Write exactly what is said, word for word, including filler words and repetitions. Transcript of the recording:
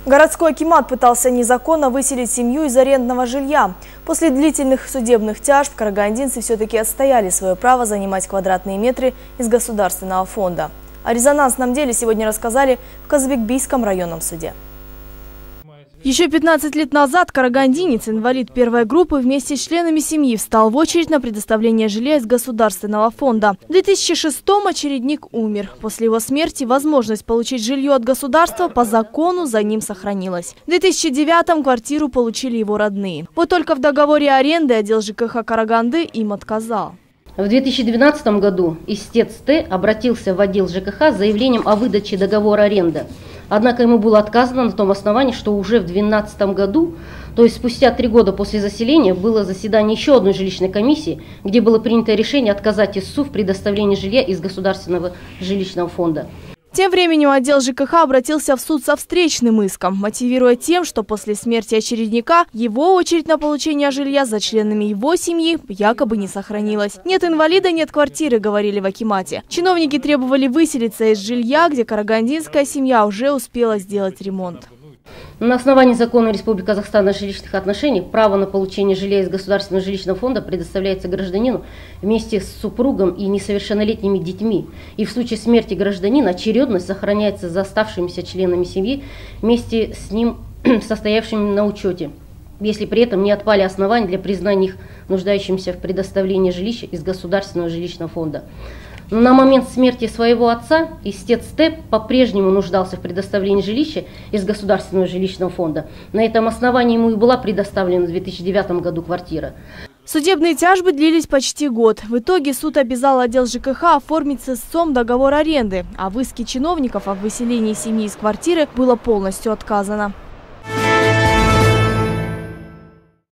Городской акимат пытался незаконно выселить семью из арендного жилья. После длительных судебных тяжб карагандинцы все-таки отстояли свое право занимать квадратные метры из государственного фонда. О резонансном деле сегодня рассказали в Казбекбийском районном суде. Еще пятнадцать лет назад карагандинец, инвалид первой группы, вместе с членами семьи встал в очередь на предоставление жилья из государственного фонда. В две тысячи шестом очередник умер. После его смерти возможность получить жилье от государства по закону за ним сохранилась. В две тысячи девятом квартиру получили его родные. Вот только в договоре аренды отдел ЖКХ Караганды им отказал. В две тысячи двенадцатом году истец Т обратился в отдел ЖКХ с заявлением о выдаче договора аренды. Однако ему было отказано на том основании, что уже в две тысячи двенадцатом году, то есть спустя три года после заселения, было заседание еще одной жилищной комиссии, где было принято решение отказать истцу в предоставлении жилья из Государственного жилищного фонда. Тем временем отдел ЖКХ обратился в суд со встречным иском, мотивируя тем, что после смерти очередника его очередь на получение жилья за членами его семьи якобы не сохранилась. Нет инвалида, нет квартиры, говорили в акимате. Чиновники требовали выселиться из жилья, где карагандинская семья уже успела сделать ремонт. На основании закона Республики Казахстан о жилищных отношениях право на получение жилья из Государственного жилищного фонда предоставляется гражданину вместе с супругом и несовершеннолетними детьми. И в случае смерти гражданина очередность сохраняется за оставшимися членами семьи вместе с ним состоявшими на учете, если при этом не отпали основания для признания их нуждающимися в предоставлении жилища из Государственного жилищного фонда. На момент смерти своего отца истец Т по-прежнему нуждался в предоставлении жилища из Государственного жилищного фонда. На этом основании ему и была предоставлена в две тысячи девятом году квартира. Судебные тяжбы длились почти год. В итоге суд обязал отдел ЖКХ оформить с истцом договор аренды, а в иске чиновников о выселении семьи из квартиры было полностью отказано.